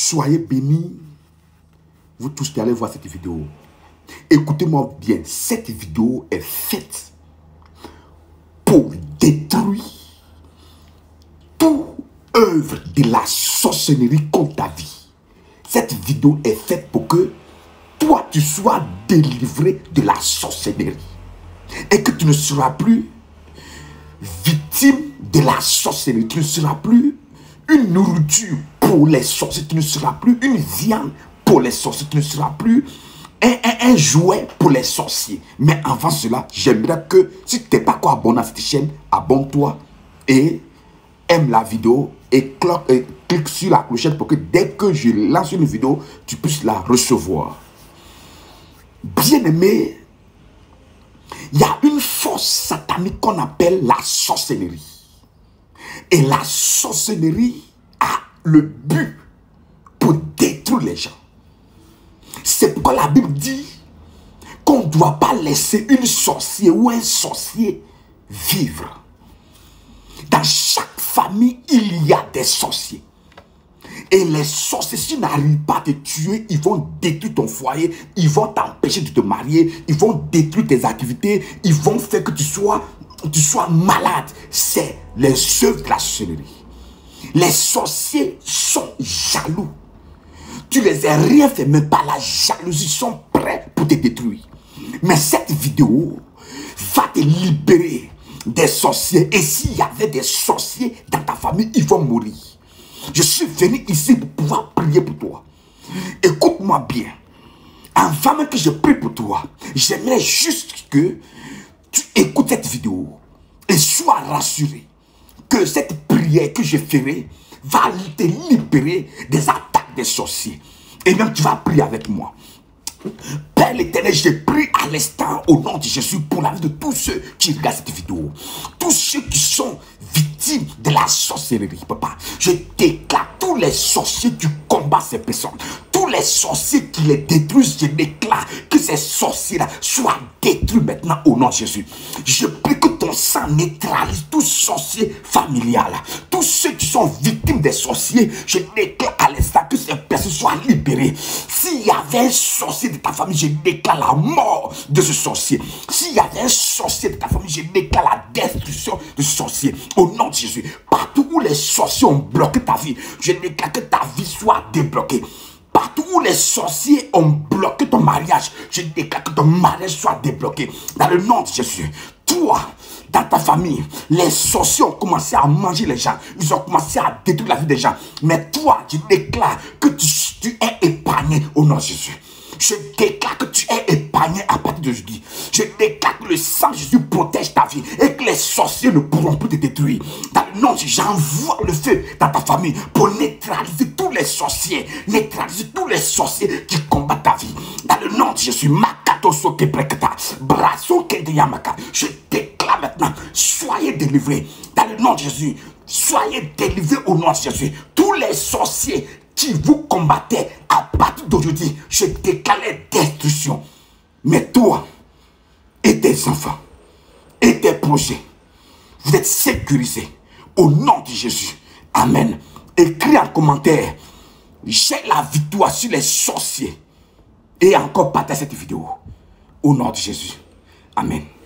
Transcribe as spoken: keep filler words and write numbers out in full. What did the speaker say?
Soyez bénis, vous tous qui allez voir cette vidéo. Écoutez-moi bien, cette vidéo est faite pour détruire toute œuvre de la sorcellerie contre ta vie. Cette vidéo est faite pour que toi, tu sois délivré de la sorcellerie. Et que tu ne seras plus victime de la sorcellerie. Tu ne seras plus une nourriture pour les sorciers. Tu ne seras plus une viande pour les sorciers. Tu ne seras plus un, un, un jouet pour les sorciers. Mais avant cela, j'aimerais que, si tu n'es pas encore abonné à cette chaîne, abonne-toi et aime la vidéo et, et clique sur la clochette pour que dès que je lance une vidéo, tu puisses la recevoir. Bien-aimé, il y a une force satanique qu'on appelle la sorcellerie. Et la sorcellerie a le but pour détruire les gens. C'est pourquoi la Bible dit qu'on ne doit pas laisser une sorcière ou un sorcier vivre. Dans chaque famille, il y a des sorciers. Et les sorciers, s'ils n'arrivent pas à te tuer, ils vont détruire ton foyer, ils vont t'empêcher de te marier, ils vont détruire tes activités, ils vont faire que tu sois, tu sois malade. C'est les œuvres de la sorcellerie. Les sorciers sont jaloux. Tu les as rien fait, même pas la jalousie, ils sont prêts pour te détruire. Mais cette vidéo va te libérer des sorciers. Et s'il y avait des sorciers dans ta famille, ils vont mourir. Je suis venu ici pour pouvoir prier pour toi. Écoute-moi bien. Avant même que je prie pour toi, j'aimerais juste que tu écoutes cette vidéo et sois rassuré que cette prière que je ferai va te libérer des attaques des sorciers. Et même tu vas prier avec moi. Père l'Éternel, je prie à l'instant au nom de Jésus pour la vie de tous ceux qui regardent cette vidéo. Tous ceux qui sont victimes de la sorcellerie, papa. Je déclare tous les sorciers qui combattent ces personnes. Tous les sorciers qui les détruisent, je déclare que ces sorciers-là soient détruits maintenant au nom de Jésus. Je prie que ton sang neutralise tous sorciers familial. Tous ceux qui sont victimes des sorciers, je déclare à l'instant que ces personnes soient libérées. S'il y avait un sorcier de ta famille, je déclare la mort de ce sorcier. S'il y avait un sorcier de ta famille, je déclare la destruction de ce sorcier. Au nom de Jésus, partout où les sorciers ont bloqué ta vie, je déclare que ta vie soit débloquée. Partout où les sorciers ont bloqué ton mariage, je déclare que ton mariage soit débloqué. Dans le nom de Jésus, toi, dans ta famille, les sorciers ont commencé à manger les gens. Ils ont commencé à détruire la vie des gens. Mais toi, je déclare que tu, tu es épargné au nom de Jésus. Je déclare que tu es épargné à partir de aujourd'hui. Je déclare que le sang de Jésus protège ta vie et que les sorciers ne pourront plus te détruire. Dans le nom de Jésus, j'envoie le feu dans ta famille pour neutraliser tous les sorciers, neutraliser tous les sorciers qui combattent ta vie. Dans le nom de Jésus, Makato Soke Brekata, Brasso Kede Yamaka, je déclare maintenant, soyez délivrés. Dans le nom de Jésus, soyez délivrés au nom de Jésus. Tous les sorciers qui vous combattaient, à partir d'aujourd'hui, je déclare la destruction. Mais toi et tes enfants et tes projets, vous êtes sécurisés au nom de Jésus. Amen. Écris en commentaire, j'ai la victoire sur les sorciers. Et encore partage cette vidéo au nom de Jésus. Amen.